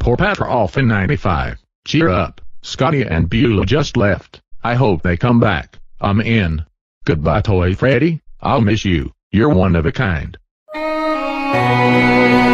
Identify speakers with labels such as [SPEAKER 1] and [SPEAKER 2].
[SPEAKER 1] Poor Pat are off in 95. Cheer up, Scotty and Beulah just left. I hope they come back. I'm in. Goodbye, Toy Freddy. I'll miss you. You're one of a kind.